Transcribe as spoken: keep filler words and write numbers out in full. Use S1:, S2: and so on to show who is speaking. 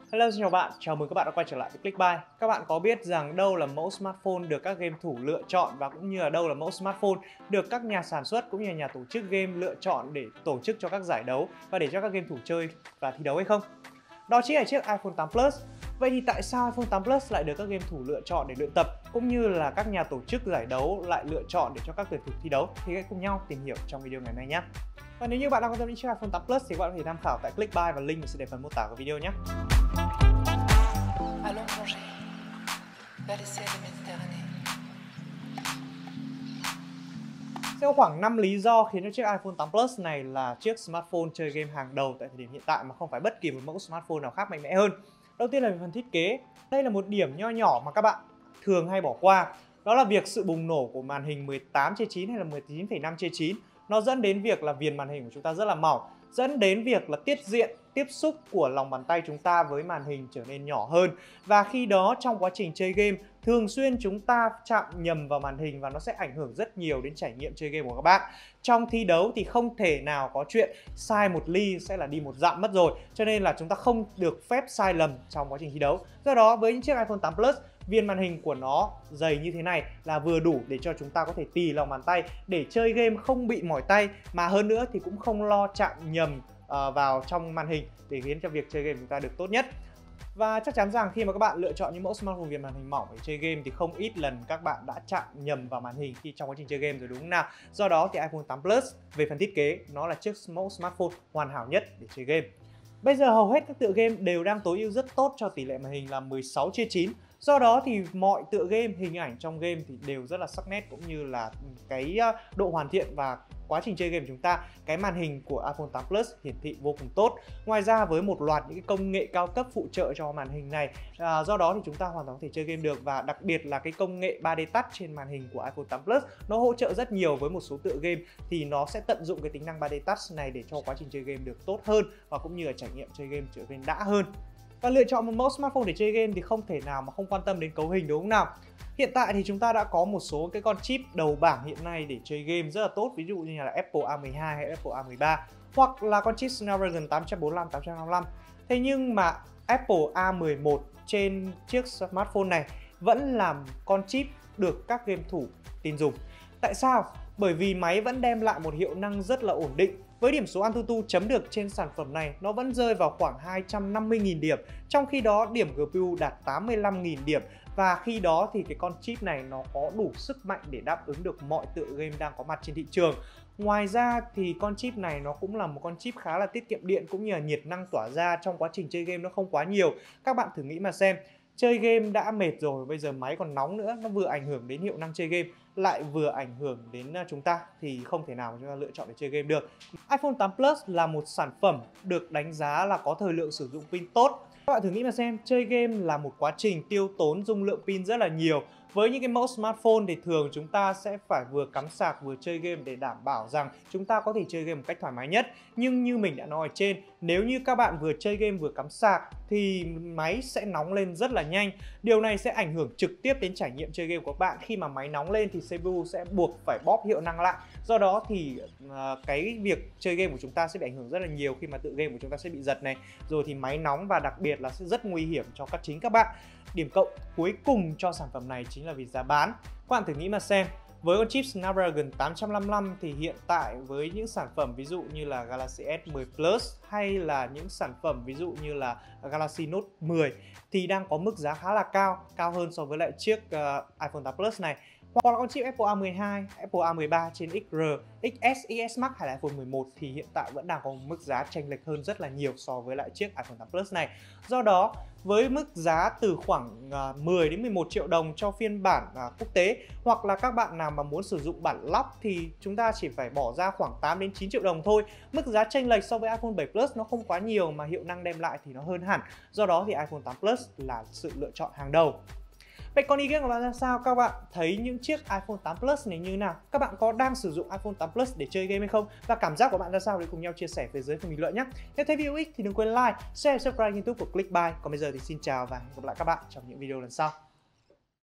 S1: Hello, xin chào bạn, chào mừng các bạn đã quay trở lại với Clickbuy. Các bạn có biết rằng đâu là mẫu smartphone được các game thủ lựa chọn và cũng như là đâu là mẫu smartphone được các nhà sản xuất cũng như là nhà tổ chức game lựa chọn để tổ chức cho các giải đấu và để cho các game thủ chơi và thi đấu hay không? Đó chính là chiếc iPhone tám Plus. Vậy thì tại sao iPhone tám Plus lại được các game thủ lựa chọn để luyện tập cũng như là các nhà tổ chức giải đấu lại lựa chọn để cho các tuyển thủ thi đấu? Thì hãy cùng nhau tìm hiểu trong video ngày hôm nay nhé. Và nếu như bạn đang quan tâm đến chiếc iPhone tám Plus thì các bạn có thể tham khảo tại Clickbuy và link sẽ để phần mô tả của video nhé. Sẽ có khoảng năm lý do khiến cho chiếc iPhone tám Plus này là chiếc smartphone chơi game hàng đầu tại thời điểm hiện tại mà không phải bất kỳ một mẫu smartphone nào khác mạnh mẽ hơn. Đầu tiên là về phần thiết kế. Đây là một điểm nho nhỏ mà các bạn thường hay bỏ qua. Đó là việc sự bùng nổ của màn hình mười tám chia chín hay là mười chín phẩy năm chia chín. Nó dẫn đến việc là viền màn hình của chúng ta rất là mỏng, dẫn đến việc là tiết diện, tiếp xúc của lòng bàn tay chúng ta với màn hình trở nên nhỏ hơn. Và khi đó trong quá trình chơi game, thường xuyên chúng ta chạm nhầm vào màn hình và nó sẽ ảnh hưởng rất nhiều đến trải nghiệm chơi game của các bạn. Trong thi đấu thì không thể nào có chuyện sai một ly sẽ là đi một dặm mất rồi. Cho nên là chúng ta không được phép sai lầm trong quá trình thi đấu. Do đó với những chiếc iPhone tám Plus, viền màn hình của nó dày như thế này là vừa đủ để cho chúng ta có thể tì lòng bàn tay để chơi game không bị mỏi tay, mà hơn nữa thì cũng không lo chạm nhầm uh, vào trong màn hình để khiến cho việc chơi game của chúng ta được tốt nhất. Và chắc chắn rằng khi mà các bạn lựa chọn những mẫu smartphone viền màn hình mỏng để chơi game thì không ít lần các bạn đã chạm nhầm vào màn hình khi trong quá trình chơi game rồi, đúng không nào? Do đó thì iPhone tám Plus về phần thiết kế nó là chiếc mẫu smartphone hoàn hảo nhất để chơi game. Bây giờ hầu hết các tựa game đều đang tối ưu rất tốt cho tỷ lệ màn hình là mười sáu chia chín. Do đó thì mọi tựa game, hình ảnh trong game thì đều rất là sắc nét cũng như là cái độ hoàn thiện và quá trình chơi game của chúng ta, cái màn hình của iPhone tám Plus hiển thị vô cùng tốt. Ngoài ra với một loạt những cái công nghệ cao cấp phụ trợ cho màn hình này, à, do đó thì chúng ta hoàn toàn có thể chơi game được, và đặc biệt là cái công nghệ ba D Touch trên màn hình của iPhone tám Plus nó hỗ trợ rất nhiều. Với một số tựa game thì nó sẽ tận dụng cái tính năng ba D Touch này để cho quá trình chơi game được tốt hơn và cũng như là trải nghiệm chơi game trở nên đã hơn. Và lựa chọn một mẫu smartphone để chơi game thì không thể nào mà không quan tâm đến cấu hình, đúng không nào? Hiện tại thì chúng ta đã có một số cái con chip đầu bảng hiện nay để chơi game rất là tốt, ví dụ như là Apple A mười hai hay Apple A mười ba, hoặc là con chip Snapdragon tám bốn lăm, tám năm lăm. Thế nhưng mà Apple A mười một trên chiếc smartphone này vẫn là con chip được các game thủ tin dùng. Tại sao? Bởi vì máy vẫn đem lại một hiệu năng rất là ổn định. Với điểm số AnTuTu chấm được trên sản phẩm này nó vẫn rơi vào khoảng hai trăm năm mươi nghìn điểm, trong khi đó điểm giê pê u đạt tám mươi lăm nghìn điểm. Và khi đó thì cái con chip này nó có đủ sức mạnh để đáp ứng được mọi tựa game đang có mặt trên thị trường. Ngoài ra thì con chip này nó cũng là một con chip khá là tiết kiệm điện cũng như là nhiệt năng tỏa ra trong quá trình chơi game nó không quá nhiều. Các bạn thử nghĩ mà xem, chơi game đã mệt rồi, bây giờ máy còn nóng nữa, nó vừa ảnh hưởng đến hiệu năng chơi game lại vừa ảnh hưởng đến chúng ta thì không thể nào chúng ta lựa chọn để chơi game được. iPhone tám Plus là một sản phẩm được đánh giá là có thời lượng sử dụng pin tốt. Các bạn thử nghĩ mà xem, chơi game là một quá trình tiêu tốn dung lượng pin rất là nhiều. Với những cái mẫu smartphone thì thường chúng ta sẽ phải vừa cắm sạc vừa chơi game để đảm bảo rằng chúng ta có thể chơi game một cách thoải mái nhất. Nhưng như mình đã nói ở trên, nếu như các bạn vừa chơi game vừa cắm sạc thì máy sẽ nóng lên rất là nhanh. Điều này sẽ ảnh hưởng trực tiếp đến trải nghiệm chơi game của các bạn. Khi mà máy nóng lên thì xê pê u sẽ buộc phải bóp hiệu năng lại. Do đó thì uh, cái việc chơi game của chúng ta sẽ bị ảnh hưởng rất là nhiều khi mà tựa game của chúng ta sẽ bị giật này. Rồi thì máy nóng và đặc biệt là sẽ rất nguy hiểm cho các chính các bạn. Điểm cộng cuối cùng cho sản phẩm này chính là vì giá bán. Các bạn thử nghĩ mà xem, với con chip Snapdragon tám năm lăm thì hiện tại với những sản phẩm ví dụ như là Galaxy S mười Plus hay là những sản phẩm ví dụ như là Galaxy Note mười thì đang có mức giá khá là cao, cao hơn so với lại chiếc uh, iPhone tám Plus này. Hoặc là con chip Apple A mười hai, Apple A mười ba trên ích rờ, ích ét, ích ét Max hay là iPhone mười một thì hiện tại vẫn đang có một mức giá chênh lệch hơn rất là nhiều so với lại chiếc iPhone tám Plus này. Do đó, với mức giá từ khoảng mười đến mười một triệu đồng cho phiên bản quốc tế, hoặc là các bạn nào mà muốn sử dụng bản lock thì chúng ta chỉ phải bỏ ra khoảng tám đến chín triệu đồng thôi. Mức giá chênh lệch so với iPhone bảy Plus nó không quá nhiều mà hiệu năng đem lại thì nó hơn hẳn. Do đó thì iPhone tám Plus là sự lựa chọn hàng đầu. Vậy còn ý kiến của bạn ra sao? Các bạn thấy những chiếc iPhone tám Plus này như thế nào? Các bạn có đang sử dụng iPhone tám Plus để chơi game hay không? Và cảm giác của bạn ra sao? Để cùng nhau chia sẻ phía dưới phần bình luận nhé. Nếu thấy video ích thì đừng quên like, share, subscribe YouTube của Clickbuy. Còn bây giờ thì xin chào và hẹn gặp lại các bạn trong những video lần sau.